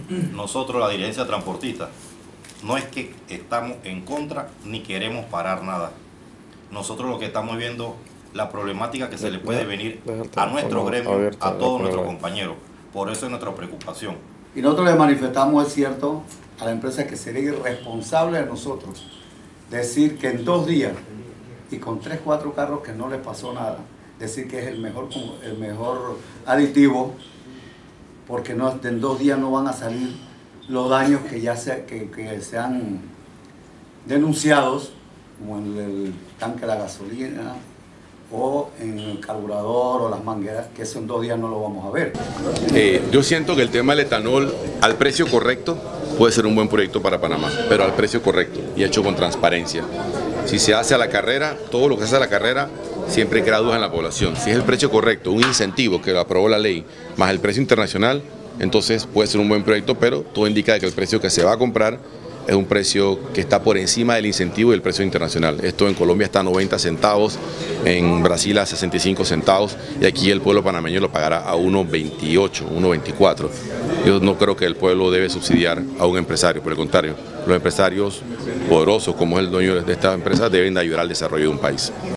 nosotros, la dirigencia transportista, no es que estamos en contra ni queremos parar nada. Nosotros lo que estamos viendo, la problemática que se le puede venir a nuestro gremio, a todos nuestros compañeros. Por eso es nuestra preocupación. Y nosotros le manifestamos, es cierto, a la empresa que sería irresponsable de nosotros decir que en 2 días y con 3, 4 carros que no les pasó nada, decir que es el mejor aditivo, porque no, en 2 días no van a salir los daños que ya sean denunciados, como en el tanque de la gasolina o en el carburador o las mangueras, que eso en 2 días no lo vamos a ver. Yo siento que el tema del etanol al precio correcto puede ser un buen proyecto para Panamá, pero al precio correcto y hecho con transparencia. Si se hace a la carrera, todo lo que se hace a la carrera siempre crea dudas en la población. Si es el precio correcto, un incentivo que lo aprobó la ley, más el precio internacional, entonces puede ser un buen proyecto, pero todo indica que el precio que se va a comprar es un precio que está por encima del incentivo y del precio internacional. Esto en Colombia está a 90 centavos, en Brasil a 65 centavos y aquí el pueblo panameño lo pagará a 1.28, 1.24. Yo no creo que el pueblo debe subsidiar a un empresario, por el contrario, los empresarios poderosos como es el dueño de esta empresa deben de ayudar al desarrollo de un país.